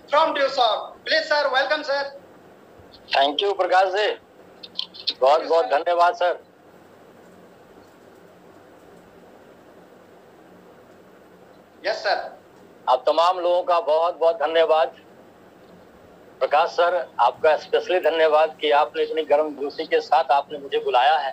from Dewsoft. Please, sir, welcome, sir. Thank you Prakash ji, बहुत बहुत धन्यवाद सर। Yes sir. आप तमाम लोगों का बहुत बहुत धन्यवाद। प्रकाश सर, आपका स्पेशली धन्यवाद कि आपने इतनी गर्म जोशी के साथ आपने मुझे बुलाया है।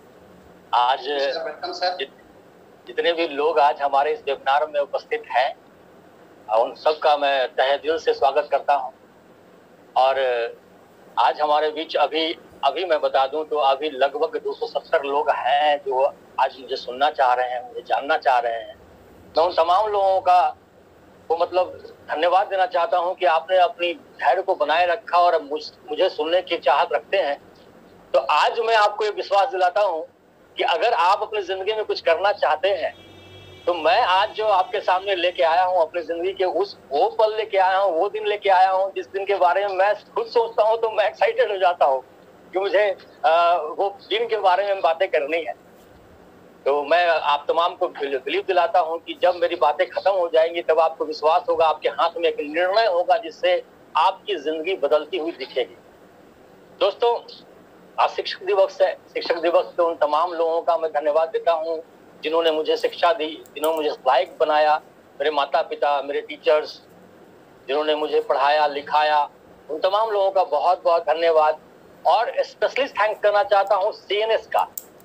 आज वेलकम सर। जितने भी लोग आज हमारे इस वेबिनार में उपस्थित हैं, उन सबका मैं तहे दिल से स्वागत करता हूं। और आज हमारे बीच अभी मैं बता दूं तो अभी लगभग 270 लोग हैं जो आज मुझे सुनना चाह रहे हैं, मुझे जानना चाह रहे हैं। मैं उन तमाम लोगों का मतलब धन्यवाद देना चाहता हूं कि आपने अपनी धैर्य को बनाए रखा और मुझे सुनने की चाहत रखते हैं। तो आज मैं आपको ये विश्वास दिलाता हूं कि अगर आप अपनी जिंदगी में कुछ करना चाहते हैं तो मैं आज जो आपके सामने लेके आया हूं अपनी जिंदगी के वो पल लेके आया हूं, वो दिन लेके आया हूं जिस दिन के बारे में मैं खुद सोचता हूं तो मैं एक्साइटेड हो जाता हूं कि मुझे वो दिन के बारे में बातें करनी है। तो मैं आप तमाम को बिलीव दिलाता हूं कि जब मेरी बातें खत्म हो जाएंगी तब आपको विश्वास होगा, आपके हाथ में एक निर्णय होगा जिससे आपकी जिंदगी बदलती हुई दिखेगी। दोस्तों, आज शिक्षक दिवस है। शिक्षक दिवस पे उन तमाम लोगों का मैं धन्यवाद देता हूं जिन्होंने मुझे शिक्षा दी, जिन्होंने मुझे लायक बनाया, मेरे माता पिता, मेरे टीचर्स, जिन्होंने मुझे पढ़ाया लिखाया, उन तमाम लोगों का बहुत बहुत धन्यवाद। और स्पेशली थैंक करना चाहता हूँ CNS का,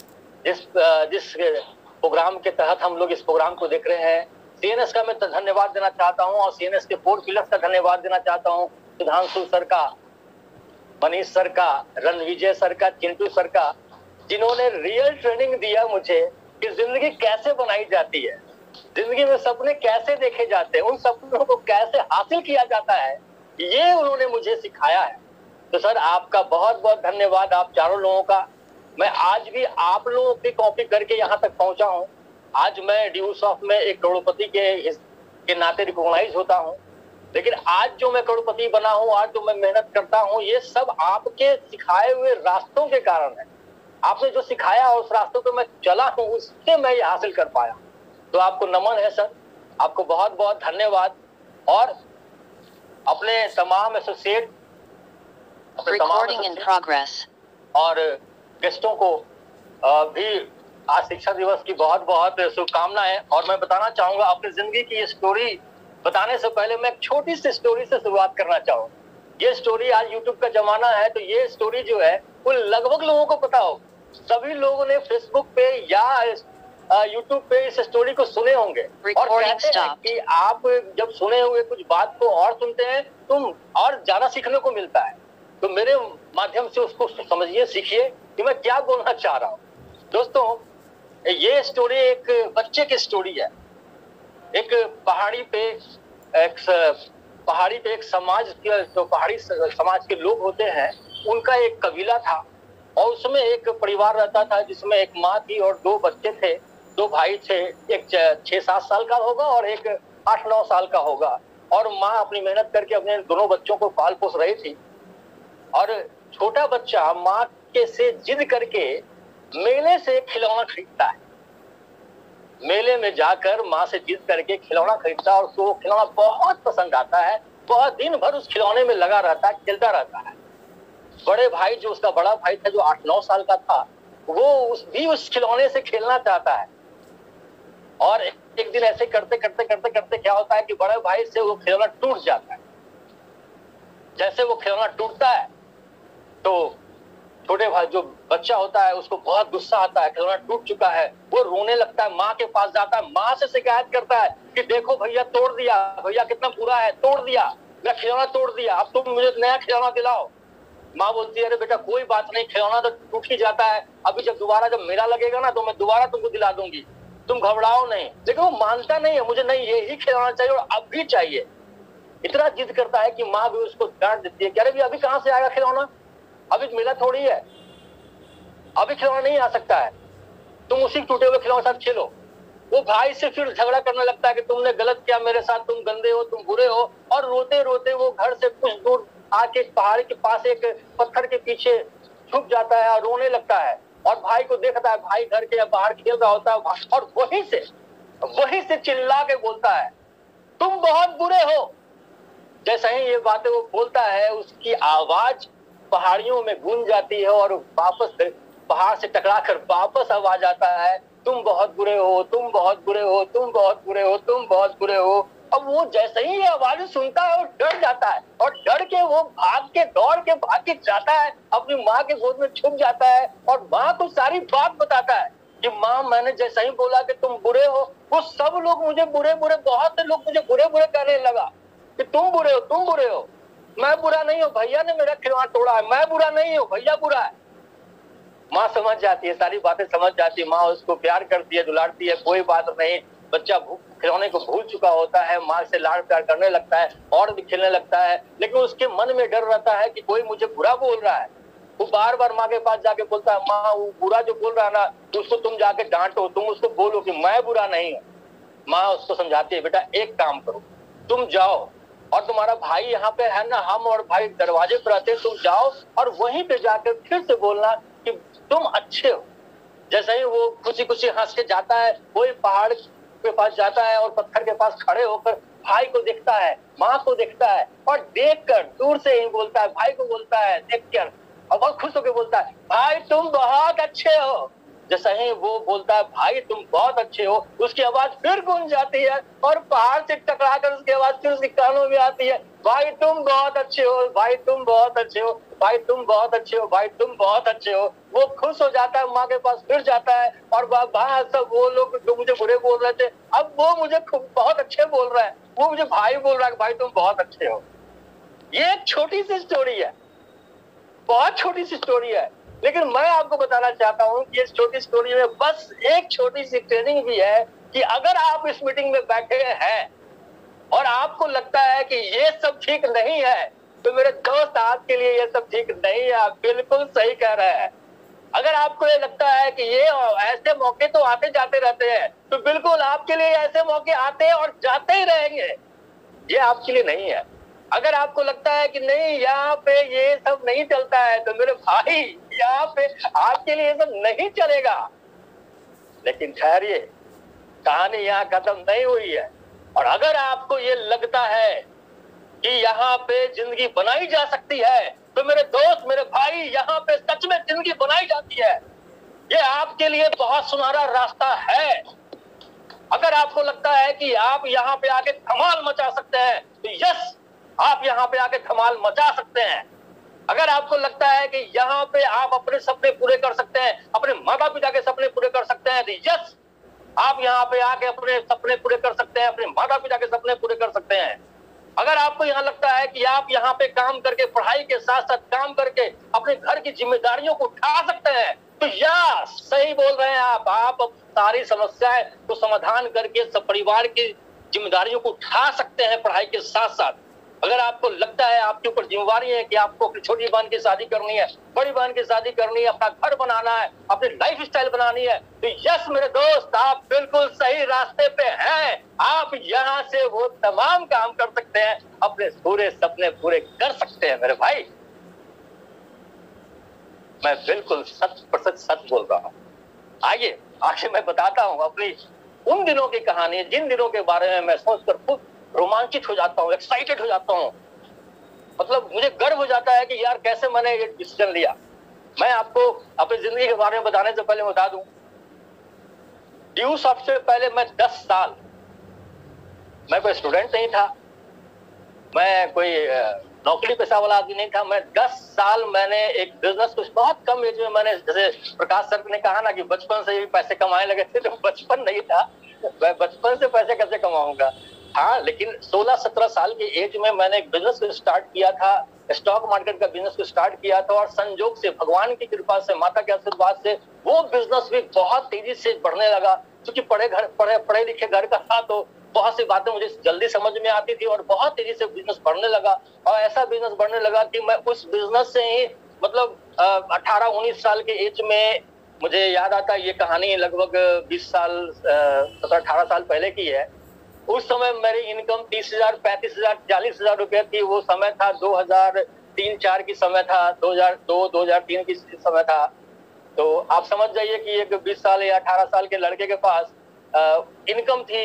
जिस प्रोग्राम के तहत हम लोग इस प्रोग्राम को देख रहे हैं। CNS का मैं धन्यवाद देना चाहता हूँ और CNS के 4 पिलर्स का धन्यवाद देना चाहता हूँ। सुधांशु सर का, मनीष सर का, रणविजय सर का, चिंटू सर का, जिन्होंने रियल ट्रेनिंग दिया मुझे कि जिंदगी कैसे बनाई जाती है, जिंदगी में सपने कैसे देखे जाते हैं, उन सपनों को कैसे हासिल किया जाता है, ये उन्होंने मुझे सिखाया है। तो सर आपका बहुत बहुत धन्यवाद, आप चारों लोगों का। मैं आज भी आप लोगों की कॉपी करके यहाँ तक पहुंचा हूँ। आज मैं ड्यूसॉफ्ट में एक करोड़पति के नाते रिकॉग्नाइज होता हूँ, लेकिन आज जो मैं करोड़पति बना हूँ, आज जो मैं मेहनत करता हूँ, ये सब आपके सिखाए हुए रास्तों के कारण है। आपने जो सिखाया और उस रास्तों पे मैं चला हूँ, उससे मैं ये हासिल कर पाया। तो आपको नमन है सर, आपको बहुत बहुत धन्यवाद। और अपने तमाम एसोसिएट और गेस्टों को भी आज शिक्षा दिवस की बहुत बहुत शुभकामनाएं। और मैं बताना चाहूंगा अपनी जिंदगी की ये स्टोरी बताने से पहले मैं एक छोटी सी स्टोरी से शुरुआत करना चाहूंगा। ये स्टोरी, आज यूट्यूब का जमाना है तो ये स्टोरी जो है वो लगभग लोगों को पता हो। सभी लोगों ने फेसबुक पे या यूट्यूब पे इस स्टोरी को सुने होंगे और कहते हैं कि आप जब सुने हुए कुछ बात को और सुनते हैं तुम और ज्यादा सीखने को मिलता है। तो मेरे माध्यम से उसको समझिए, सीखिए कि मैं क्या बोलना चाह रहा हूँ। दोस्तों, ये स्टोरी एक बच्चे की स्टोरी है। एक पहाड़ी पे एक समाज के, जो पहाड़ी समाज के लोग होते हैं, उनका एक कबीला था और उसमें एक परिवार रहता था जिसमें एक माँ थी और 2 बच्चे थे, 2 भाई थे। एक 6-7 साल का होगा और एक 8-9 साल का होगा। और माँ अपनी मेहनत करके अपने दोनों बच्चों को पाल पोस रही थी। और छोटा बच्चा माँ के से जिद करके मेले से खिलौना खरीदता है। मेले में जाकर माँ से जिद करके खिलौना खरीदता है और उसको खिलौना बहुत पसंद आता है। बहुत दिन भर उस खिलौने में लगा रहता है, खेलता रहता है। बड़े भाई, जो उसका बड़ा भाई था जो 8-9 साल का था, वो उस खिलौने से खेलना चाहता है। और एक दिन ऐसे करते करते क्या होता है कि बड़े भाई से वो खिलौना टूट जाता है। जैसे वो खिलौना टूटता है तो छोटे भाई, जो बच्चा होता है, उसको बहुत गुस्सा आता है, खिलौना टूट चुका है। वो रोने लगता है, माँ के पास जाता है, माँ से शिकायत करता है कि देखो भैया तोड़ दिया, भैया कितना बुरा है, तोड़ दिया, मैं खिलौना तोड़ दिया, अब तुम मुझे नया खिलौना दिलाओ। माँ बोलती है अरे बेटा कोई बात नहीं, खिलौना तो टूट ही जाता है, अभी जब मेला लगेगा ना तो मैं दोबारा तुमको दिला दूंगी, तुम घबराओ नहीं। लेकिन वो मानता नहीं है, मुझे नहीं यही खिलौना चाहिए और अब भी चाहिए। इतना जिद करता है कि माँ भी उसको डांट देती है कि अरे अभी कहाँ से आएगा खिलौना, अभी मेला थोड़ी है, अभी खिलौना नहीं आ सकता है, तुम उसी टूटे हुए खिलौने साथ खेलो। वो भाई से फिर झगड़ा करने लगता है कि तुमने गलत किया मेरे साथ, तुम गंदे हो, तुम बुरे हो। और रोते रोते वो घर से कुछ दूर आके पहाड़ी के पास एक पत्थर के पीछे छुप जाता है और रोने लगता है। और भाई को देखता है, भाई घर के बाहर खेल रहा होता है और वहीं से चिल्ला के बोलता है तुम बहुत बुरे हो, जैसे ही ये बातें वो बोलता है, उसकी आवाज पहाड़ियों में गूंज जाती है और वापस पहाड़ से टकराकर वापस आवाज आता है, तुम बहुत बुरे हो, तुम बहुत बुरे हो, तुम बहुत बुरे हो, तुम बहुत बुरे हो। अब वो जैसे ही ये आवाज सुनता है और डर जाता है, और डर के वो दौड़ के भाग के जाता है, अपनी माँ के गोद में छुप जाता है और माँ को सारी बात बताता है कि माँ, मैंने जैसा ही बोला कि तुम बुरे हो, वो सब लोग मुझे बुरे बुरे, बहुत से लोग मुझे बुरे बुरे कहने लगा कि तुम बुरे हो, तुम बुरे हो। मैं बुरा नहीं हूँ, भैया ने मेरा खिलौना तोड़ा है, मैं बुरा नहीं हूँ, भैया बुरा है। माँ समझ जाती है, सारी बातें समझ जाती है, माँ उसको प्यार करती है, दुलारती है, कोई बात नहीं। बच्चा खिलौने को भूल चुका होता है, माँ से लाड प्यार करने लगता है और भी खेलने लगता है, लेकिन उसके मन में डर रहता है कि कोई मुझे बुरा बोल रहा है। वो बार बार माँ के पास जाके बोलता है, माँ वो बुरा जो बोल रहा है ना, उसको तुम जाके डांटो, तुम उसको बोलो कि मैं बुरा नहीं हूँ। माँ उसको समझाती है, बेटा एक काम करो, तुम जाओ और तुम्हारा भाई यहाँ पे है ना, हम और भाई दरवाजे पर आते, तुम जाओ और वहीं पे जाकर फिर से बोलना कि तुम अच्छे हो। जैसे ही वो खुशी खुशी हंस के जाता है, वही पहाड़ के पास जाता है और पत्थर के पास खड़े होकर भाई को देखता है, माँ को देखता है, और देखकर दूर से ही बोलता है, भाई को बोलता है देखकर, और बहुत खुश होकर बोलता है, भाई तुम बहुत अच्छे हो। जैसा ही वो बोलता है, भाई तुम बहुत अच्छे हो, उसकी आवाज फिर गूंज जाती है और पहाड़ से टकराकर उसकी आवाज फिर उसके कानों में आती है, भाई तुम बहुत अच्छे हो, भाई तुम बहुत अच्छे हो, भाई तुम बहुत अच्छे हो, भाई तुम बहुत अच्छे हो। वो खुश हो जाता है, माँ के पास फिर जाता है और वहां सब वो लोग जो मुझे बुरे बोल रहे थे, अब वो मुझे बहुत अच्छे बोल रहा है, वो मुझे भाई बोल रहा है, भाई तुम बहुत अच्छे हो। ये एक छोटी सी स्टोरी है, बहुत छोटी सी स्टोरी है, लेकिन मैं आपको बताना चाहता हूँ कि इस छोटी स्टोरी में बस एक छोटी सी ट्रेनिंग भी है कि अगर आप इस मीटिंग में बैठे हैं और आपको लगता है कि ये सब ठीक नहीं है, तो मेरे दोस्त आपके लिए ये सब ठीक नहीं है, आप बिल्कुल सही कह रहे हैं। अगर आपको ये लगता है कि ये ऐसे मौके तो आते जाते रहते हैं, तो बिल्कुल आपके लिए ऐसे मौके आते और जाते ही रहेंगे, ये आपके लिए नहीं है। अगर आपको लगता है कि नहीं यहाँ पे ये सब नहीं चलता है, तो मेरे भाई यहाँ पे आपके लिए ये सब नहीं चलेगा। लेकिन ठहरिए, कहानी यहाँ खत्म नहीं हुई है। और अगर आपको ये लगता है कि यहाँ पे जिंदगी बनाई जा सकती है, तो मेरे दोस्त, मेरे भाई, यहाँ पे सच में जिंदगी बनाई जाती है। ये आपके लिए बहुत सुनहरा रास्ता है। अगर आपको लगता है कि आप यहाँ पे आके धमाल मचा सकते हैं, तो यस, आप यहाँ पे आके धमाल मचा सकते हैं। अगर आपको लगता है कि यहाँ पे आप अपने सपने पूरे कर सकते हैं, अपने माता पिता के सपने पूरे कर सकते हैं, तो यस, आप यहाँ पे आके अपने सपने पूरे कर सकते हैं, अपने माता पिता के सपने पूरे कर सकते हैं। अगर आपको यहाँ लगता है कि आप यहाँ पे काम करके, पढ़ाई के साथ साथ काम करके अपने घर की जिम्मेदारियों को उठा सकते हैं, तो या सही बोल रहे हैं आप सारी समस्याएं को समाधान करके सब परिवार की जिम्मेदारियों को उठा सकते हैं पढ़ाई के साथ साथ। अगर आपको लगता है आपके ऊपर जिम्मेवारी है कि आपको अपनी छोटी बहन की शादी करनी है, बड़ी बहन की शादी करनी है, अपना घर बनाना है, अपनी लाइफ स्टाइल बनानी है, तो यस मेरे दोस्त, आप बिल्कुल सही रास्ते पे हैं। आप यहाँ से वो तमाम काम कर सकते हैं, अपने पूरे सपने पूरे कर सकते हैं मेरे भाई। मैं बिल्कुल 100% सच बोल रहा हूँ। आइए आगे मैं बताता हूँ अपनी उन दिनों की कहानी, जिन दिनों के बारे में मैं सोचकर खुद रोमांचित हो जाता हूँ, एक्साइटेड हो जाता हूँ। मतलब मुझे गर्व हो जाता है कि यार कैसे मैंने ये डिसीजन लिया। मैं आपको अपनी जिंदगी के बारे में बताने से पहले बता दूं, ड्यू सबसे पहले मैं 10 साल, मैं कोई स्टूडेंट नहीं था, मैं कोई नौकरी पेशा वाला आदमी नहीं था। मैं 10 साल मैंने एक बिजनेस, कुछ बहुत कम एज में मैंने, जैसे प्रकाश सर ने कहा ना कि बचपन से ही पैसे कमाने लगे थे, तो बचपन नहीं था, मैं बचपन से पैसे कैसे कमाऊंगा। हाँ, लेकिन 16-17 साल की एज में मैंने एक बिजनेस को स्टार्ट किया था, स्टॉक मार्केट का बिजनेस को स्टार्ट किया था, और संजोग से, भगवान की कृपा से, माता के आशीर्वाद से वो बिजनेस भी बहुत तेजी से बढ़ने लगा। क्योंकि पढ़े लिखे घर का था, तो बहुत सी बातें मुझे जल्दी समझ में आती थी और बहुत तेजी से बिजनेस बढ़ने लगा। और ऐसा बिजनेस बढ़ने लगा कि मैं उस बिजनेस से ही, मतलब 18-19 साल के एज में, मुझे याद आता है ये कहानी लगभग 20 साल 17-18 साल पहले की है। उस समय मेरी इनकम 30,000, 35,000, 40,000 रुपए थी। वो समय था 2003-4 की समय था, 2002-2003 की समय था। तो आप समझ जाइए कि एक 20 साल या 18 साल के लड़के के पास इनकम थी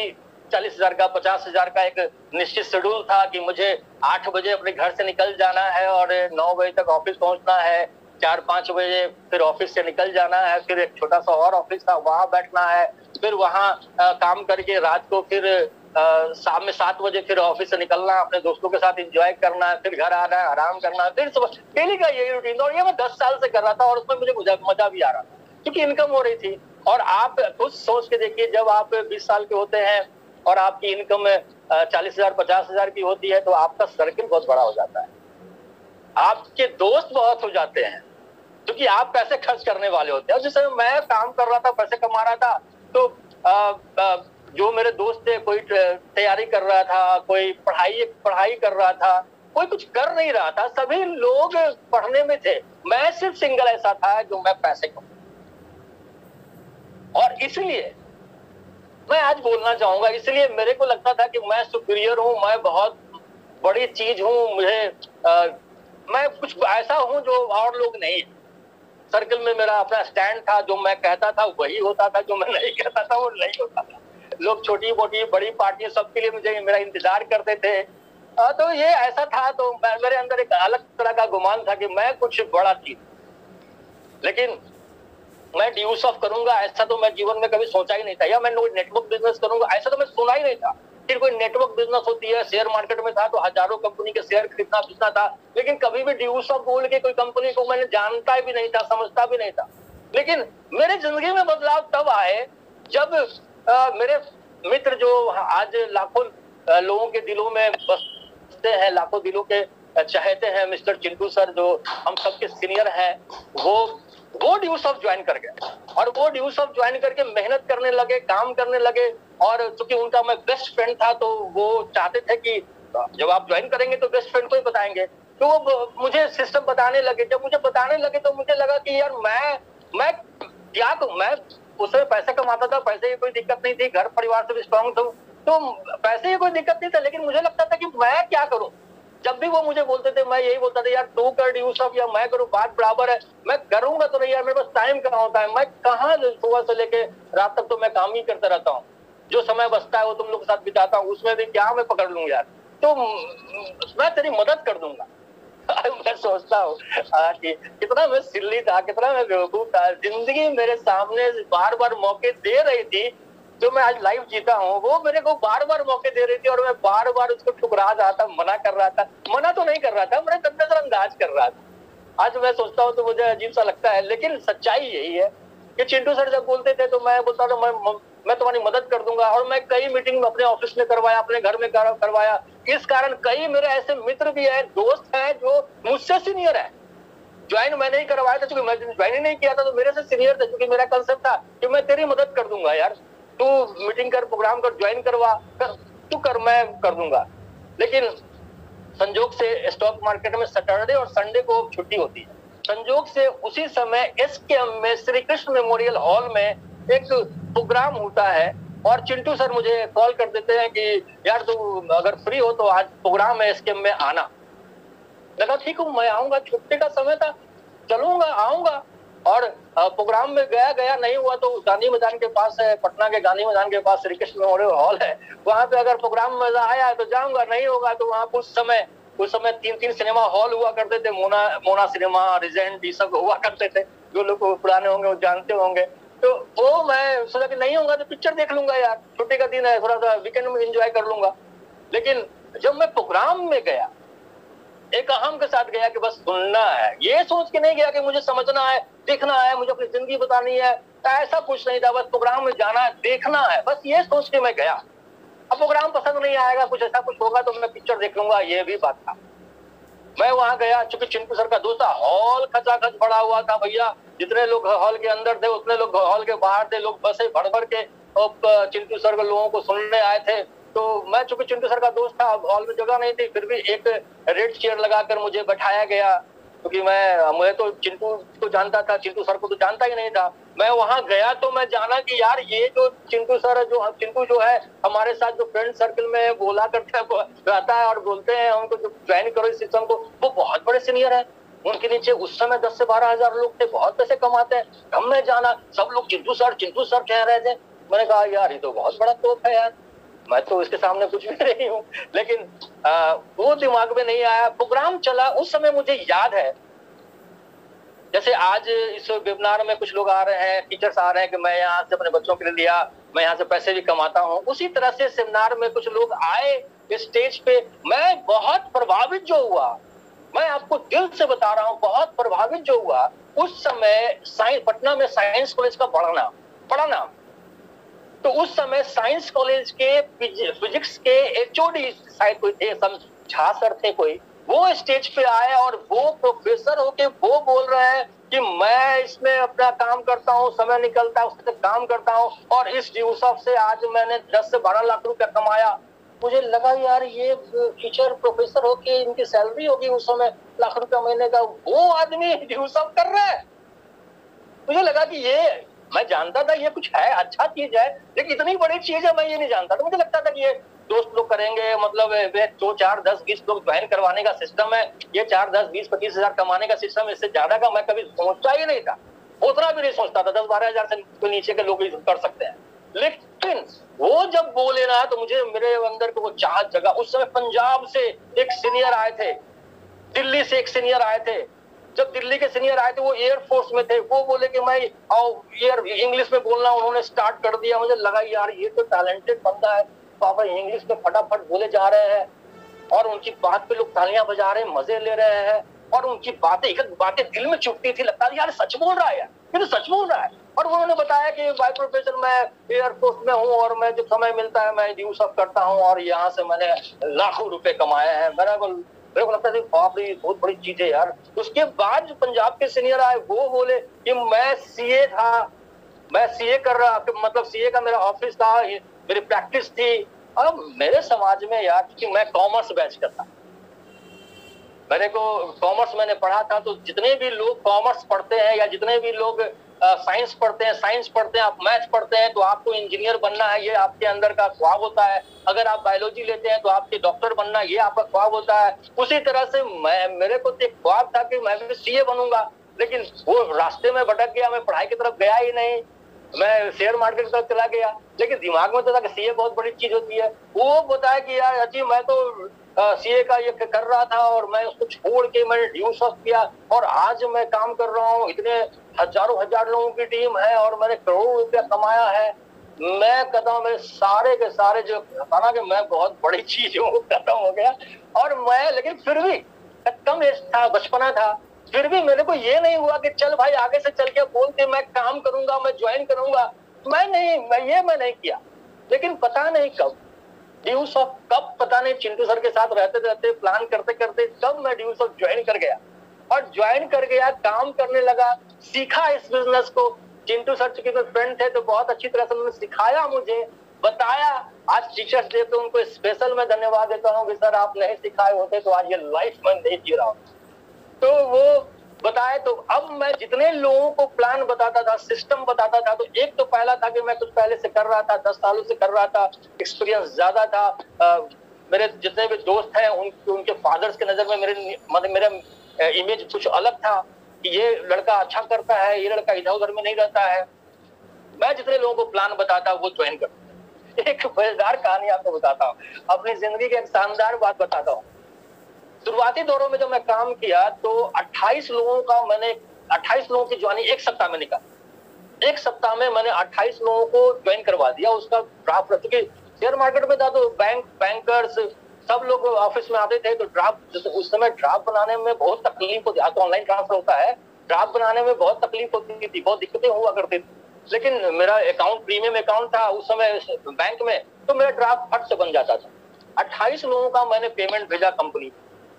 40,000 का 50,000 का एक निश्चित शेड्यूल था कि मुझे 8 बजे अपने घर से निकल जाना है और 9 बजे तक ऑफिस पहुंचना है, 4-5 बजे फिर ऑफिस से निकल जाना है, फिर एक छोटा सा और ऑफिस था वहां बैठना है, फिर वहां काम करके रात को फिर शाम में 7 बजे फिर ऑफिस से निकलना, अपने दोस्तों के साथ एंजॉय करना है, फिर घर आना है, आराम करना है, फिर सुबह डेली का यही रूटीन था। और ये मैं 10 साल से कर रहा था और उसमें मुझे मजा भी आ रहा था क्योंकि इनकम हो रही थी। और आप कुछ सोच के देखिए, जब आप 20 साल के होते हैं और आपकी इनकम 40,000 50,000 की होती है तो आपका सर्किल बहुत बड़ा हो जाता है, आपके दोस्त बहुत हो जाते हैं क्योंकि आप पैसे खर्च करने वाले होते हैं। जिस समय मैं काम कर रहा था, पैसे कमा रहा था, तो जो मेरे दोस्त थे, कोई तैयारी कर रहा था, कोई पढ़ाई कर रहा था, कोई कुछ कर नहीं रहा था, सभी लोग पढ़ने में थे। मैं सिर्फ सिंगल ऐसा था जो मैं पैसे कमा। और इसलिए मैं आज बोलना चाहूंगा, इसलिए मेरे को लगता था कि मैं सुपीरियर हूं, मैं बहुत बड़ी चीज हूं, मैं कुछ ऐसा हूं जो और लोग नहीं। सर्कल में मेरा अपना स्टैंड था, जो मैं कहता था वही होता था, जो मैं नहीं कहता था वो नहीं होता था। लोग छोटी मोटी बड़ी पार्टियां सबके लिए मुझे मेरा इंतजार करते थे। तो ये ऐसा था, तो मेरे अंदर एक अलग तरह का गुमान था कि मैं कुछ बड़ा चीज, लेकिन मैं ड्यूस ऑफ करूंगा ऐसा तो मैं जीवन में कभी सोचा ही नहीं था, या मैं नेटवर्क बिजनेस करूंगा ऐसा तो मैं सुना ही नहीं था। फिर कोई नेटवर्क बिजनेस होती है, शेयर मार्केट में था तो हजारों कंपनी के शेयर खरीदना बेचना था, लेकिन कभी भी ड्यूस ऑफ बोल के कोई कंपनी को मैंने जानता भी नहीं था, समझता भी नहीं था। लेकिन मेरे जिंदगी में बदलाव तब आए जब मेरे मित्र जो आज लाखों लोगों के दिलों में बसते हैं, लाखों दिलों के चाहते हैं, मिस्टर चिंटू सर जो हम सबके सीनियर हैं, वो ड्यूस ऑफ ज्वाइन कर गए। और वो ड्यूस ऑफ ज्वाइन करके मेहनत करने लगे, काम करने लगे। और चूंकि उनका मैं बेस्ट फ्रेंड था तो वो चाहते थे कि जब आप ज्वाइन करेंगे तो बेस्ट फ्रेंड को ही बताएंगे, तो वो मुझे सिस्टम बताने लगे। जब मुझे बताने लगे तो मुझे लगा कि यार मैं क्या करूं। मैं उसमें पैसे कमाता था, पैसे की कोई दिक्कत नहीं थी, घर परिवार से भी स्ट्रॉन्ग था, तो पैसे की कोई दिक्कत नहीं था, लेकिन मुझे लगता था कि मैं क्या करूं। जब भी वो मुझे बोलते थे मैं यही बोलता था, यार तू कर ड्यूस ऑफ या मैं करूं, बात बराबर है। मैं करूंगा तो नहीं यार, मेरे पास टाइम कहाँ होता है, मैं कहाँ सुबह से लेके रात तक तो मैं काम ही करता रहता हूँ। जो समय बचता है वो तुम लोग के साथ बिताता हूँ, उसमें भी क्या मैं पकड़ लूं यार, तो मैं तेरी मदद कर दूंगा। मैं सोचता हूँ कि कितना मैं सिल्ली था, कितना मैं बेवकूफ था। जिंदगी मेरे सामने बार बार मौके दे रही थी, जो मैं आज लाइफ जीता हूँ वो मेरे को बार बार मौके दे रही थी और मैं बार बार उसको ठुकरा रहा था, मना कर रहा था। मना तो नहीं कर रहा था, मेरे नजरअंदाज कर रहा था। आज मैं सोचता हूँ तो मुझे अजीब सा लगता है, लेकिन सच्चाई यही है कि चिंटू सर जब बोलते थे तो मैं बोलता था मैं तुम्हारी मदद कर दूंगा। और मैं कई मीटिंग अपने ऑफिस में करवाया, अपने घर में करवाया। इस कारण कई मेरे ऐसे मित्र भी है, दोस्त है जो मुझसे सीनियर है। ज्वाइन मैंने ही करवाया था, क्योंकि मैं ज्वाइन ही नहीं किया था तो मेरे से सीनियर थे, क्योंकि मेरा कंसेप्ट था कि मैं तेरी मदद कर दूंगा यार, तू मीटिंग कर, प्रोग्राम कर, ज्वाइन करवा, तू कर, मैं कर दूंगा। लेकिन संजोग से स्टॉक मार्केट में सैटरडे और संडे को छुट्टी होती है। संजोग से उसी समय एसकेएम में श्री कृष्ण मेमोरियल हॉल में एक प्रोग्राम होता है और चिंटू सर मुझे कॉल कर देते हैं कि यार तू अगर फ्री हो तो आज प्रोग्राम है एसकेएम में आना। लगा ठीक हूँ, मैं आऊंगा, छुट्टी का समय था, चलूंगा, आऊंगा। और प्रोग्राम में गया नहीं हुआ तो गांधी मैदान के पास है, पटना के गांधी मैदान के पास श्री कृष्ण मेमोरियल हॉल है, वहां पे अगर प्रोग्राम में मजा आया तो जाऊंगा, नहीं होगा तो वहां उस समय 3 सिनेमा हॉल हुआ करते थे, मोना सिनेमा, रिजेंट, ये सब हुआ करते थे। जो लोग पुराने होंगे वो जानते होंगे। तो वो मैं सोचा कि नहीं होगा तो पिक्चर देख लूंगा यार, छुट्टी का दिन है, थोड़ा सा वीकेंड में एंजॉय कर लूंगा। लेकिन जब मैं प्रोग्राम में गया, एक अहम के साथ गया कि बस सुनना है, ये सोच के नहीं गया कि मुझे समझना है, देखना है, मुझे अपनी जिंदगी बतानी है, ऐसा कुछ नहीं था। बस प्रोग्राम में जाना है, देखना है, बस ये सोच के मैं गया। अब प्रोग्राम पसंद नहीं आएगा, कुछ ऐसा कुछ होगा तो मैं पिक्चर देख लूंगा, ये भी बात था। मैं वहां गया, चूंकि चिंटू सर का दोस्त था, हॉल खचाखच भरा हुआ था भैया, जितने लोग हॉल के अंदर थे उतने लोग हॉल के बाहर थे, लोग बसे भर भर के चिंटू सर के लोगों को सुनने आए थे। तो मैं चूंकि चिंटू सर का दोस्त था, हॉल में जगह नहीं थी, फिर भी एक रेड चेयर लगाकर मुझे बैठाया गया, क्योंकि मैं तो चिंटू को जानता था, चिंटू सर को तो जानता ही नहीं था। मैं वहां गया तो मैं जाना कि यार ये जो चिंटू सर चिंटू जो है हमारे साथ जो फ्रेंड सर्कल में बोला करता है, रहता है और बोलते हैं हमको जो ज्वाइन करो इस सिस्टम को, वो बहुत बड़े सीनियर है। उनके नीचे उस समय 10 से 12 हजार लोग थे, बहुत पैसे कमाते हैं। हमने जाना, सब लोग चिंटू सर कह रहे थे। मैंने कहा यार ये तो बहुत बड़ा तोप है यार, मैं तो इसके सामने कुछ भी नहीं हूँ, लेकिन वो दिमाग में नहीं आया। प्रोग्राम चला उस समय, मुझे याद है जैसे आज इस वेबिनार में कुछ लोग आ रहे हैं, टीचर्स आ रहे हैं कि मैं यहाँ से अपने बच्चों के लिए लिया, मैं यहाँ से पैसे भी कमाता हूँ। उसी तरह से सेमिनार में कुछ लोग आए स्टेज पे, मैं बहुत प्रभावित जो हुआ, मैं आपको दिल से बता रहा हूँ, बहुत प्रभावित जो हुआ। उस समय पटना में साइंस कॉलेज का बड़ा नाम, तो उस समय साइंस कॉलेज के फिजिक्स के एचओडी शायद कोई थे, झा सर थे कोई, वो स्टेज पे आए और वो प्रोफेसर होके वो बोल रहे हैं कि मैं इसमें अपना काम करता हूँ, समय निकलता है उससे काम करता हूँ, और इस ड्यूसॉफ्ट से आज मैंने 10 से 12 लाख रुपया कमाया। मुझे लगा यार ये टीचर प्रोफेसर होके इनकी सैलरी होगी उस समय लाख रुपया महीने का, वो आदमी ड्यूसॉफ्ट कर रहा है। मुझे लगा कि ये, मैं जानता था ये कुछ है, अच्छा चीज है, लेकिन इतनी बड़ी चीज है मैं ये नहीं जानता था। मुझे लगता था कि ये दोस्त लोग करेंगे, मतलब 2, 4, 10, 20 लोग ज्वाइन करवाने का सिस्टम है, ये 4, 10, 20, 25 हजार कमाने का सिस्टम, इससे ज्यादा का मैं कभी सोचता ही नहीं था, उतना भी नहीं सोचता था। 10, 12 हजार से नीचे के लोग कर सकते हैं। लेकिन वो जब बोले ना तो मुझे, मेरे अंदर को वो चाहत जगा। उस समय पंजाब से एक सीनियर आए थे, दिल्ली से एक सीनियर आए थे। जब दिल्ली के सीनियर आए थे वो एयरफोर्स में थे, वो बोले कि मैं इंग्लिश में बोलना उन्होंने स्टार्ट कर दिया। मुझे लगा यार ये तो टैलेंटेड बंदा है, पापा इंग्लिश में फटाफट बोले जा रहे हैं और उनकी बात पे लोग तालियां बजा रहे हैं, मजे ले रहे हैं, और उनकी बातें एक बातें दिल में चुभती थी, लगता था यार सच बोल रहा है, यार ये तो सच बोल रहा है। और उन्होंने बताया कि बाय प्रोफेशन मैं एयरफोर्स में हूँ और मैं जब समय मिलता है मैं ड्यूसॉफ्ट करता हूँ और यहाँ से मैंने लाखों रुपए कमाए हैं। मेरे को लगता था बाप रे बहुत बड़ी चीज है यार। उसके बाद जो पंजाब के सीनियर आए वो बोले कि मैं सीए था, मैं सीए कर रहा, मतलब सीए का मेरा ऑफिस था, मेरी प्रैक्टिस थी। अब मेरे समाज में यार, कि मैं कॉमर्स बैच का था, मेरे को कॉमर्स मैंने पढ़ा था, तो जितने भी लोग कॉमर्स पढ़ते हैं या जितने भी लोग साइंस पढ़ते हैं, आप मैथ्स पढ़ते हैं तो आपको इंजीनियर बनना है, ये आपके अंदर का ख्वाब होता है। अगर आप बायोलॉजी लेते हैं तो आपके डॉक्टर बनना, ये आपका ख्वाब होता है। उसी तरह से मेरे को एक ख्वाब था कि मैं भी सीए बनूंगा, लेकिन वो रास्ते में भटक गया, मैं पढ़ाई की तरफ गया ही नहीं, मैं शेयर मार्केट की तरफ चला गया। लेकिन दिमाग में तो था कि सीए बहुत बड़ी चीज होती है। वो बताया कि यार अजी मैं तो सीए का ये कर रहा था और मैं उसको छोड़ के मैंने ड्यूसॉफ्ट किया और आज मैं काम कर रहा हूँ, इतने हजारों हजार लोगों की टीम है और मैंने करोड़ों रुपया कमाया है। मैं कहता हूँ मेरे सारे के सारे जो था कि मैं बहुत बड़ी चीज हूँ, खत्म हो गया। और मैं, लेकिन फिर भी कम एज था, बचपना था, फिर भी मेरे को ये नहीं हुआ कि चल भाई आगे से चल के बोल के मैं काम करूंगा, मैं ज्वाइन करूंगा। मैं नहीं किया। लेकिन पता नहीं कब ड्यूसॉफ्ट, कब पता नहीं, चिंटू सर के साथ रहते रहते प्लान करते करते कब मैं ड्यूसॉफ्ट ज्वाइन कर गया और ज्वाइन कर गया, काम करने लगा, सीखा इस बिजनेस को। चिंटू सर चूंकि मेरे फ्रेंड थे तो बहुत अच्छी तरह से उन्होंने सिखाया मुझे, बताया। आज टीचर्स डे पे उनको स्पेशल मैं धन्यवाद देता हूँ कि सर आप नहीं सिखाए होते तो आज ये लाइफ में नहीं जी रहा हूँ। तो वो बताए, तो अब मैं जितने लोगों को प्लान बताता था, सिस्टम बताता था, तो एक तो पहला था कि मैं कुछ पहले से कर रहा था, 10 सालों से कर रहा था, एक्सपीरियंस ज्यादा था। मेरे जितने भी दोस्त हैं उनके फादर्स के नजर में मेरा इमेज कुछ अलग था कि ये लड़का अच्छा करता है, ये लड़का इधर उधर में नहीं रहता है। मैं जितने लोगों को प्लान बताता वो ज्वाइन करता। एक मजेदार कहानी आपको बताता हूँ, अपनी जिंदगी की एक शानदार बात बताता हूँ। शुरुआती दौरों में जब मैं काम किया तो 28 लोगों की ज्वाइनिंग एक सप्ताह में निकाली। एक सप्ताह में मैंने 28 लोगों को ज्वाइन करवा दिया। उसका ड्राफ्ट, क्योंकि शेयर मार्केट में था तो बैंकर्स सब लोग ऑफिस में आते थे, तो ड्राफ्ट, उस समय ड्राफ्ट बनाने में बहुत तकलीफ होती है। तो ऑनलाइन ट्रांसफर होता है, ड्राफ्ट बनाने में बहुत तकलीफ होती थी, बहुत दिक्कतें हुआ करती थी। लेकिन मेरा अकाउंट प्रीमियम अकाउंट था उस समय बैंक में, तो मेरा ड्राफ्ट फट से बन जाता था। 28 लोगों का मैंने पेमेंट भेजा कंपनी।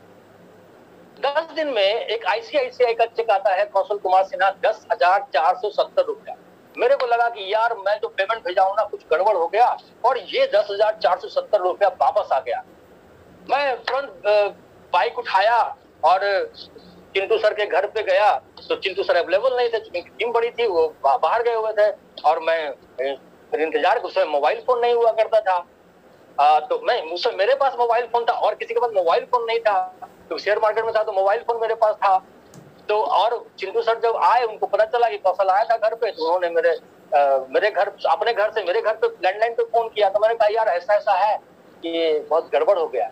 10 दिन में एक आईसीआईसीआई का चेक आता है, कौशल कुमार सिन्हा, 10,470 रुपया। मेरे को लगा कि यार मैं जो पेमेंट भेजा हूं ना कुछ गड़बड़ हो गया और ये 10,470 रुपया वापस आ गया। मैं तुरंत बाइक उठाया और चिंटू सर के घर पे गया, तो चिंटू सर अवेलेबल नहीं थे, क्योंकि टीम बड़ी थी, वो बाहर गए हुए थे और मैं इंतजार, उस समय मोबाइल फोन नहीं हुआ करता था। तो मैं मुझसे, मेरे पास मोबाइल फोन था और किसी के पास मोबाइल फोन नहीं था, तो शेयर मार्केट में था तो मोबाइल फोन मेरे पास था। तो और चिंटू सर जब आए, उनको पता चला कि कौशल आया था घर पे, तो उन्होंने मेरे मेरे घर, अपने घर से मेरे घर पे लैंडलाइन पे फोन किया तो मैंने कहा यार ऐसा ऐसा है कि बहुत गड़बड़ हो गया,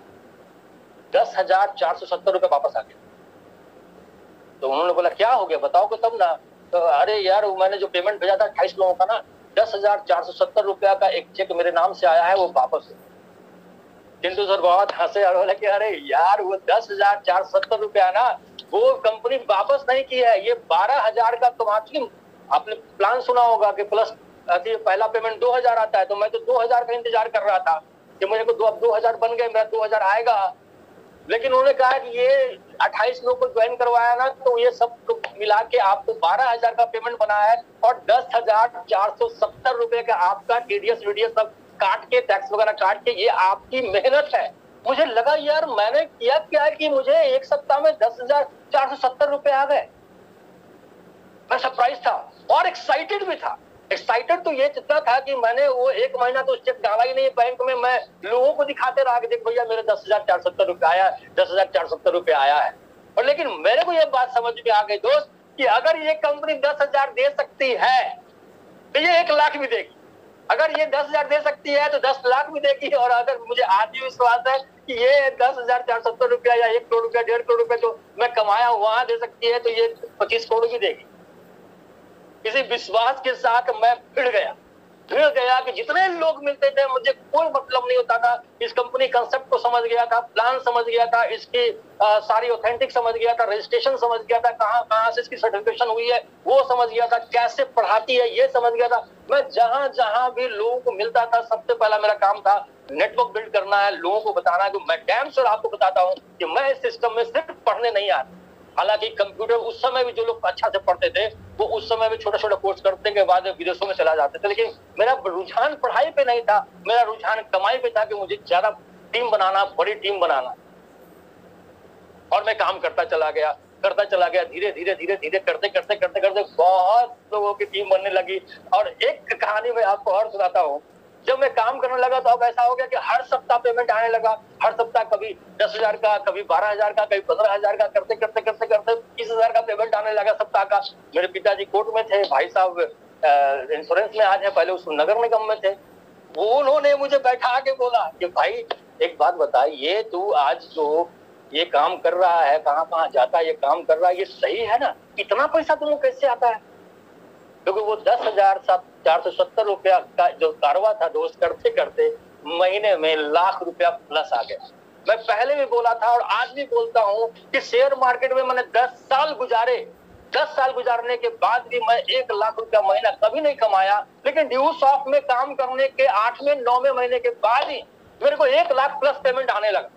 10,470 रुपये वापस आ गया। तो उन्होंने बोला क्या हो गया बताओ तब ना। तो अरे यार मैंने जो पेमेंट भेजा था 28 लोगों का ना, 10,470 रुपया का एक चेक मेरे नाम से आया है, वो वापस। किंतु सर बहुत हंसे और बोले कि अरे यार वो 10,470 रुपया ना वो कंपनी वापस नहीं की है, ये 12,000 का तुम्हारी, आपने प्लान सुना होगा कि प्लस पहला पेमेंट 2,000 आता है, तो मैं तो 2,000 का इंतजार कर रहा था कि मुझे को 2,000 बन गए, मेरा 2,000 आएगा। लेकिन उन्होंने कहा कि ये 28 लोग को ज्वाइन करवाया ना, तो ये सब मिला के आपको 12,000 का पेमेंट बना है और 10,470 रुपए का आपका टीडीएस वीडीएस सब काट के, टैक्स वगैरह काट के, ये आपकी मेहनत है। मुझे लगा यार मैंने किया क्या कि मुझे एक सप्ताह में 10,470 रुपए आ गए। मैं सरप्राइज था और एक्साइटेड भी था। एक्साइटेड तो ये जितना था कि मैंने वो 1 महीना तो चेक डाला ही नहीं बैंक में, मैं लोगों को दिखाते रहा कि देख भैया मेरे 10,470 रुपए आया, 10,470 रुपए आया है। और लेकिन मेरे को ये बात समझ में आ गई दोस्त कि अगर ये कंपनी 10,000 दे सकती है तो ये 1 लाख भी देगी। अगर ये 10,000 दे सकती है तो 10 लाख भी देगी। और अगर मुझे आज भी विश्वास है कि ये 10,470 रुपया या 1 करोड़ रुपया, 1.5 करोड़ रुपया जो मैं कमाया वहां दे सकती है, तो ये 25 करोड़ भी देगी। इसी विश्वास के साथ मैं भिड़ गया कि जितने लोग मिलते थे मुझे कोई मतलब नहीं होता था। इस कंपनी कंसेप्ट को समझ गया था, प्लान समझ गया था, इसकी सारी ऑथेंटिक समझ गया था, रजिस्ट्रेशन समझ गया था, कहां से इसकी सर्टिफिकेशन हुई है वो समझ गया था, कैसे पढ़ाती है ये समझ गया था। मैं जहां भी लोगों को मिलता था सबसे पहला मेरा काम था नेटवर्क बिल्ड करना है, लोगों को बताना है कि मैं डैम श्योर आपको बताता हूँ कि मैं इस सिस्टम में सिर्फ पढ़ने नहीं आता। हालांकि कंप्यूटर उस समय भी जो लोग अच्छा से पढ़ते थे वो उस समय भी छोटा छोटा कोर्स करने के बाद विदेशों में चला जाते थे, लेकिन मेरा रुझान पढ़ाई पे नहीं था, मेरा रुझान कमाई पे था कि मुझे ज्यादा टीम बनाना, बड़ी टीम बनाना। और मैं काम करता चला गया धीरे धीरे करते बहुत लोगों की टीम बनने लगी। और एक कहानी मैं आपको और सुनाता हूँ। जब मैं काम करने लगा तो अब ऐसा हो गया कि हर सप्ताह पेमेंट आने लगा। हर सप्ताह कभी 10,000 का, कभी 12,000 का, कभी 15,000 का, करते 30,000 का पेमेंट आने लगा सप्ताह का। मेरे पिताजी कोर्ट में थे, भाई साहब इंश्योरेंस में आज है, पहले उस नगर निगम में थे। वो उन्होंने मुझे बैठा के बोला कि भाई एक बात बता, ये तू आज जो ये काम कर रहा है, कहाँ जाता है, ये काम कर रहा है, ये सही है ना? इतना पैसा तुमको कैसे आता है? क्योंकि वो 10,470 रुपया का जो कारवा था दोस्त, करते करते महीने में लाख रुपया प्लस आ गया। मैं पहले भी बोला था और आज भी बोलता हूँ कि शेयर मार्केट में मैंने 10 साल गुजारे। 10 साल गुजारने के बाद भी मैं 1 लाख रुपया महीना कभी नहीं कमाया, लेकिन ड्यू सॉफ्ट में काम करने के 8वें 9वें महीने के बाद ही मेरे को 1 लाख प्लस पेमेंट आने लगा।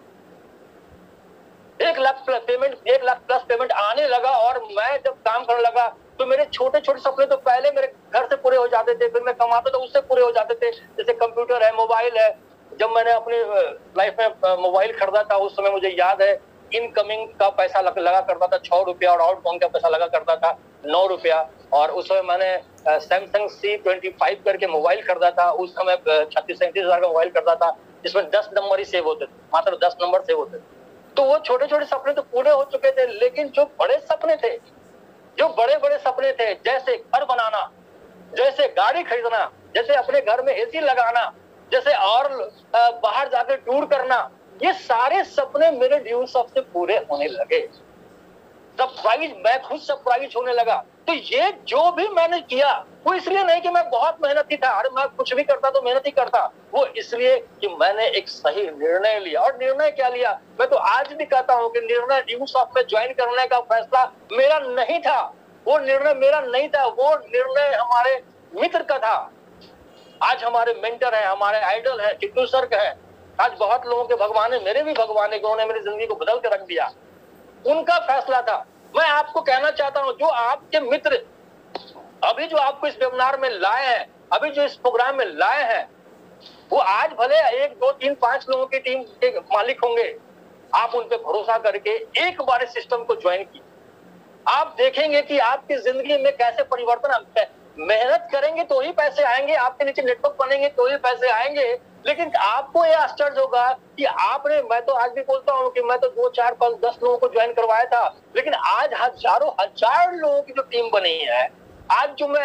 1 लाख प्लस पेमेंट आने लगा। और मैं जब काम करने लगा तो मेरे छोटे छोटे सपने तो पहले मेरे घर से पूरे हो जाते थे, फिर मैं कमाता तो उससे पूरे हो जाते थे। जैसे कंप्यूटर है, मोबाइल है। जब मैंने अपनी लाइफ में मोबाइल खरीदा था उस समय मुझे याद है इनकमिंग का पैसा लगा करता था 6 रुपया और आउटगोइंग का पैसा लगा करता था 9 रुपया। और उस समय मैंने सैमसंग C25 करके मोबाइल खरीदा था। उस समय 36-37 हजार का मोबाइल खरीदा था, जिसमें 10 नंबर ही सेव होते थे, मात्र 10 नंबर सेव होते थे। तो वो छोटे छोटे सपने तो पूरे हो चुके थे, लेकिन जो बड़े सपने थे, जो बड़े बड़े सपने थे, जैसे घर बनाना, जैसे गाड़ी खरीदना, जैसे अपने घर में एसी लगाना, जैसे और बाहर जाकर टूर करना, ये सारे सपने मेरे ड्यू सॉफ्ट से पूरे होने लगे। सरप्राइज, मैं खुद सरप्राइज होने लगा। तो ये जो भी मैंने किया वो इसलिए नहीं कि मैं बहुत मेहनती था, अरे मैं कुछ भी करता तो मेहनत ही करता, वो इसलिए कि मैंने एक सही निर्णय लिया। और निर्णय क्या लिया? मैं तो आज भी कहता हूं कि निर्णय ड्यू सॉफ्ट में ज्वाइन करने का फैसला मेरा नहीं था, वो निर्णय मेरा नहीं था, वो निर्णय हमारे मित्र का था। आज हमारे मेंटर है, हमारे आइडल है, चित्तू सर का है। आज बहुत लोगों के भगवान है, मेरे भी भगवान है, उन्होंने मेरी जिंदगी को बदल के रख दिया। उनका फैसला था। मैं आपको कहना चाहता हूं, जो आपके मित्र अभी जो आपको इस वेबिनार में लाए हैं, अभी जो इस प्रोग्राम में लाए हैं, वो आज भले 1, 2, 3, 5 लोगों की टीम के मालिक होंगे। आप उन पे भरोसा करके एक बार इस सिस्टम को ज्वाइन कीजिए, आप देखेंगे कि आपकी जिंदगी में कैसे परिवर्तन आता है। मेहनत करेंगे तो ही पैसे आएंगे, आपके नीचे नेटवर्क बनेंगे तो ही पैसे आएंगे। लेकिन आपको यह आश्चर्य होगा कि आपने, मैं तो आज भी बोलता हूं कि मैं तो 2, 4, 5, 10 लोगों को ज्वाइन करवाया था, लेकिन आज हजारों हजार लोगों की जो टीम बनी है, आज जो मैं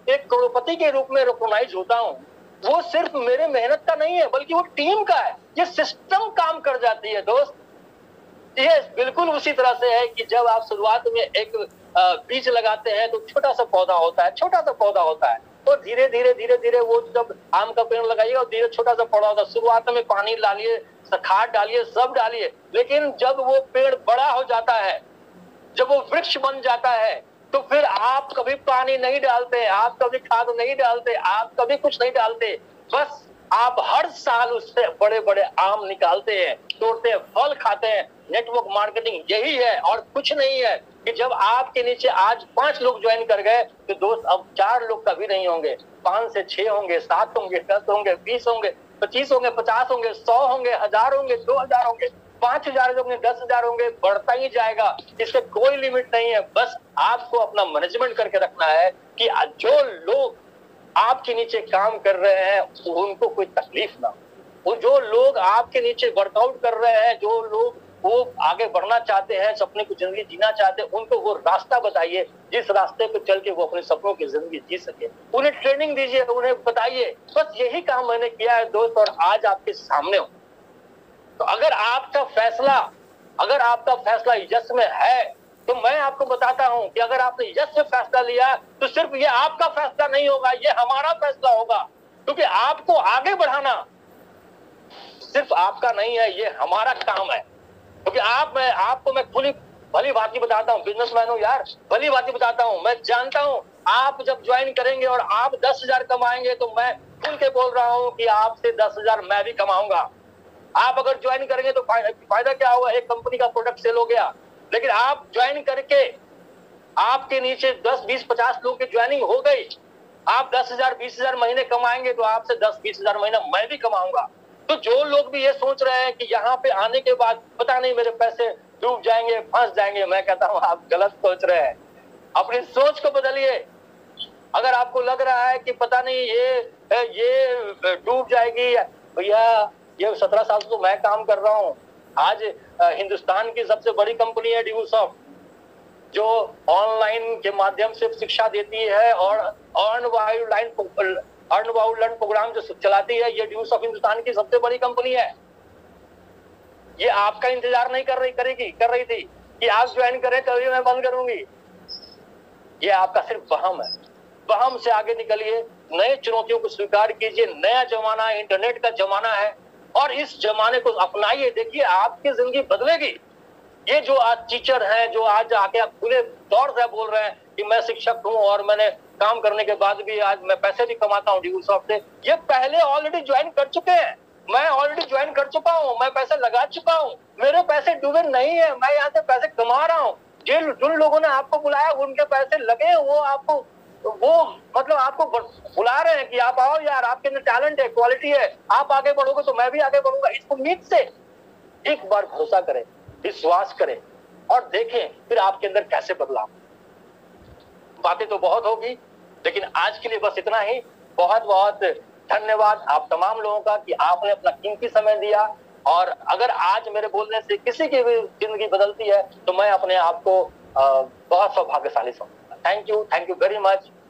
एक करोड़पति के रूप में रिकॉग्नाइज होता हूँ, वो सिर्फ मेरे मेहनत का नहीं है बल्कि वो टीम का है। ये सिस्टम काम कर जाती है दोस्त। ये बिल्कुल उसी तरह से है कि जब आप शुरुआत में एक बीज लगाते हैं तो छोटा सा पौधा होता है, तो धीरे धीरे वो जब आम का पेड़ लगाइए और धीरे छोटा सा पौधा होता है, शुरुआत में पानी डालिए, खाद डालिए, सब डालिए, लेकिन जब वो पेड़ बड़ा हो जाता है, जब वो वृक्ष बन जाता है, तो फिर आप कभी पानी नहीं डालते, आप कभी खाद नहीं डालते, आप कभी कुछ नहीं डालते, बस आप हर साल उससे बड़े बड़े आम निकालते हैं, तोड़ते हैं, फल खाते हैं। नेटवर्क मार्केटिंग यही है और कुछ नहीं है कि जब आपके नीचे आज 5 लोग ज्वाइन कर गए तो दोस्त अब 4 लोग कभी नहीं होंगे, 5 से 6 होंगे, 7 होंगे, 10 होंगे, 20 होंगे, 25 होंगे, 50 होंगे, 100 होंगे, 1000 होंगे, 2000 होंगे, 5000 होंगे, 10,000 होंगे, बढ़ता ही जाएगा। इससे कोई लिमिट नहीं है। बस आपको अपना मैनेजमेंट करके रखना है कि जो लोग आपके नीचे काम कर रहे हैं उनको कोई तकलीफ ना हो। वो जो लोग आपके नीचे वर्कआउट कर रहे हैं, जो लोग वो आगे बढ़ना चाहते हैं, सपने की जिंदगी जीना चाहते हैं, उनको वो रास्ता बताइए जिस रास्ते पे चल के वो अपने सपनों की जिंदगी जी सके। उन्हें ट्रेनिंग दीजिए, उन्हें बताइए। बस यही काम मैंने किया है दोस्त, और आज आपके सामने हूं। तो अगर आपका फैसला यस में है तो मैं आपको बताता हूं कि अगर आपने यस में फैसला लिया तो सिर्फ ये आपका फैसला नहीं होगा, ये हमारा फैसला होगा, क्योंकि आपको आगे बढ़ाना सिर्फ आपका नहीं है, ये हमारा काम है। क्योंकि आपको मैं खुली भली बात बताता हूँ, बिजनेसमैन हूँ यार, भली बात बताता हूँ। मैं जानता हूँ आप जब ज्वाइन करेंगे और आप 10,000 कमाएंगे तो मैं खुल के बोल रहा हूँ कि आपसे 10,000 मैं भी कमाऊंगा। आप अगर ज्वाइन करेंगे तो फायदा क्या होगा, एक कंपनी का प्रोडक्ट सेल हो गया। लेकिन आप ज्वाइन करके आपके नीचे 10, 20, 50 लोगों की ज्वाइनिंग हो गई, आप 10,000, 20,000 महीने कमाएंगे तो आपसे 10, 20,000 महीना मैं भी कमाऊंगा। तो जो लोग भी ये सोच रहे हैं कि यहाँ पे आने के बाद पता नहीं मेरे पैसे डूब जाएंगे, फंस जाएंगे, मैं कहता हूँ आप गलत सोच रहे हैं। अपनी सोच को बदलिए। अगर आपको लग रहा है कि पता नहीं ये डूब जाएगी, भैया ये 17 साल से तो मैं काम कर रहा हूँ। आज हिंदुस्तान की सबसे बड़ी कंपनी है ड्यूसॉफ्ट, जो ऑनलाइन के माध्यम से शिक्षा देती है और अर्न वाउड लर्न प्रोग्राम जो चलाती है, ये ड्यूसॉफ्ट हिंदुस्तान की सबसे बड़ी कंपनी है। ये आपका इंतजार नहीं कर रही थी कि आप ज्वाइन करें तभी मैं बंद करूंगी। ये आपका सिर्फ वहम है। वहम से आगे निकलिए, नए चुनौतियों को स्वीकार कीजिए। नया जमाना है, इंटरनेट का जमाना है, और इस जमाने को अपनाइए। देखिए आपकी जिंदगी बदलेगी। ये जो आज टीचर हैं, जो आज आके खुले तौर से बोल रहे हैं कि मैं शिक्षक हूं और मैंने काम करने के बाद भी आज मैं पैसे भी कमाता हूं ड्यूसॉफ्ट से, ये पहले ऑलरेडी ज्वाइन कर चुके हैं। मैं ऑलरेडी ज्वाइन कर चुका हूं, मैं पैसे लगा चुका हूं, मेरे पैसे डूबे नहीं है, मैं यहाँ से पैसे कमा रहा हूँ। जिन लोगों ने आपको बुलाया उनके पैसे लगे, वो आपको बुला रहे हैं कि आप आओ यार, आपके अंदर टैलेंट है, क्वालिटी है, आप आगे बढ़ोगे तो मैं भी आगे बढ़ूंगा। इस उम्मीद से एक बार भरोसा करें, विश्वास करें और देखें फिर आपके अंदर कैसे बदलाव। बातें तो बहुत होगी, लेकिन आज के लिए बस इतना ही। बहुत बहुत धन्यवाद आप तमाम लोगों का कि आपने अपना कीमती समय दिया। और अगर आज मेरे बोलने से किसी की भी जिंदगी बदलती है तो मैं अपने आप को बहुत सौभाग्यशाली समझूंगा। Thank you very much.